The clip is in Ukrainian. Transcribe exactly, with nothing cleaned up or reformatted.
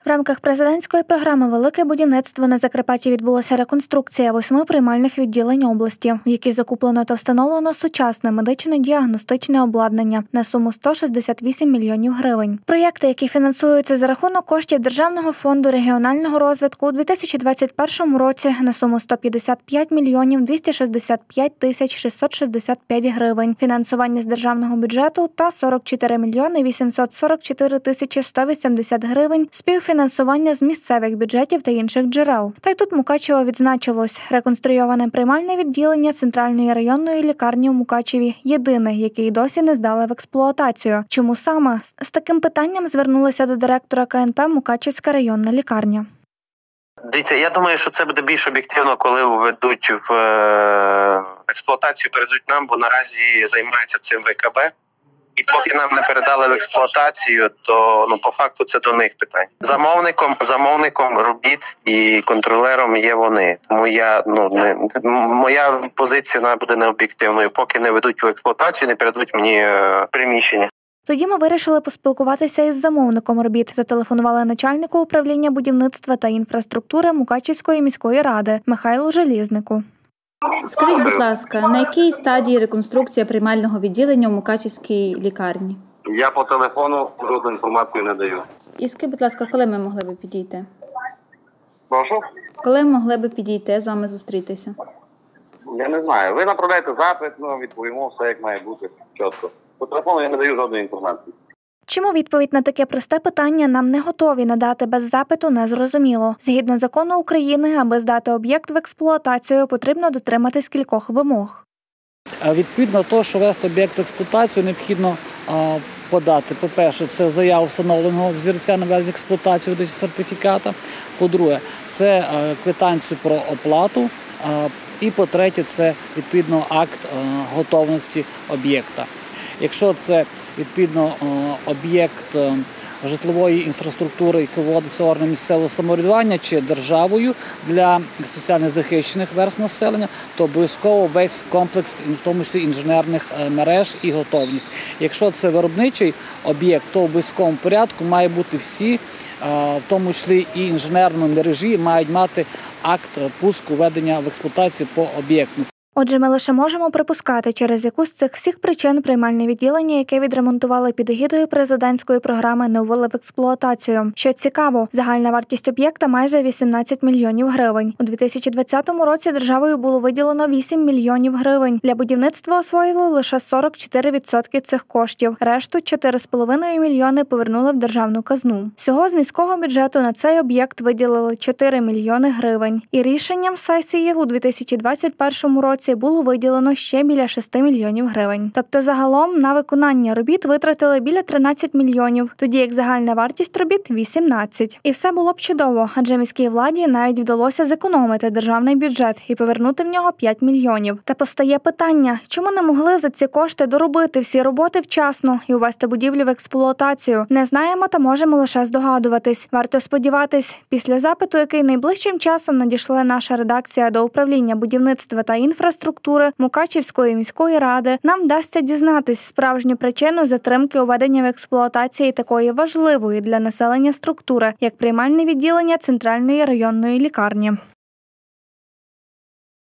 В рамках президентської програми «Велике будівництво» на Закарпатті відбулася реконструкція восьми приймальних відділень області, в якій закуплено та встановлено сучасне медично-діагностичне обладнання на суму сто шістдесят вісім мільйонів гривень. Проєкти, які фінансуються за рахунок коштів Державного фонду регіонального розвитку у дві тисячі двадцять першому році на суму сто п'ятдесят п'ять мільйонів двісті шістдесят п'ять тисяч шістсот шістдесят п'ять гривень, фінансування з державного бюджету та сорок чотири мільйони вісімсот сорок чотири тисячі сто вісімдесят гривень, співфінансування з місцевих бюджетів та інших джерел. Та й тут Мукачево відзначилось. Реконструйоване приймальне відділення Центральної районної лікарні у Мукачеві – єдине, яке й досі не здали в експлуатацію. Чому саме? З таким питанням звернулися до директора ка ен пе «Мукачевська районна лікарня». Дивіться, я думаю, що це буде більш об'єктивно, коли введуть в експлуатацію, передадуть нам, бо наразі займається цим ве ка бе. І поки нам не передали в експлуатацію, то ну по факту це до них питання. Замовником, замовником робіт і контролером є вони. Тому я ну не моя позиція вона буде необ'єктивною. Поки не ведуть в експлуатацію, не передадуть мені е, приміщення. Тоді ми вирішили поспілкуватися із замовником робіт. Зателефонували начальнику управління будівництва та інфраструктури Мукачівської міської ради Михайлу Желізнику. Скажіть, будь ласка, на якій стадії реконструкція приймального відділення у Мукачівській лікарні? Я по телефону жодну інформацію не даю. І скажіть, будь ласка, коли ми могли б підійти? Прошу? Коли ми могли б підійти, з вами зустрітися? Я не знаю. Ви направляєте запит, ну, відповімо все, як має бути, чітко. По телефону я не даю жодної інформації. Чому відповідь на таке просте питання нам не готові надати без запиту, не зрозуміло. Згідно закону України, аби здати об'єкт в експлуатацію, потрібно дотриматись кількох вимог. Відповідно до того, що ввести об'єкт в експлуатацію, необхідно подати, по-перше, це заяву встановленого взірця на введення в експлуатацію видачі сертифіката. По-друге, це квитанцію про оплату. І по-третє, це відповідно акт готовності об'єкта. Якщо це відповідно об'єкт житлової інфраструктури, який вводиться органом місцевого самоврядування чи державою для соціально захищених верств населення, то обов'язково весь комплекс, в тому числі інженерних мереж і готовність. Якщо це виробничий об'єкт, то в обов'язковому порядку має бути всі, в тому числі і інженерні мережі, мають мати акт пуску введення в експлуатацію по об'єкту. Отже, ми лише можемо припускати, через яку з цих всіх причин приймальне відділення, яке відремонтували під егідою президентської програми, не ввели в експлуатацію. Що цікаво, загальна вартість об'єкта – майже вісімнадцять мільйонів гривень. У дві тисячі двадцятому році державою було виділено вісім мільйонів гривень. Для будівництва освоїли лише сорок чотири відсотки цих коштів. Решту – чотири з половиною мільйони повернули в державну казну. Всього з міського бюджету на цей об'єкт виділили чотири мільйони гривень. І рішенням сесії у дві тисячі двадцять першому році було виділено ще біля шести мільйонів гривень. Тобто загалом на виконання робіт витратили біля тринадцять мільйонів, тоді як загальна вартість робіт – вісімнадцять. І все було б чудово, адже міській владі навіть вдалося зекономити державний бюджет і повернути в нього п'ять мільйонів. Та постає питання, чому не могли за ці кошти доробити всі роботи вчасно і увести будівлю в експлуатацію? Не знаємо та можемо лише здогадуватись. Варто сподіватись, після запиту, який найближчим часом надійшла наша редакція до управління будівництва та інфраструктури, структури Мукачівської міської ради, нам вдасться дізнатись справжню причину затримки уведення в експлуатації такої важливої для населення структури, як приймальне відділення Центральної районної лікарні.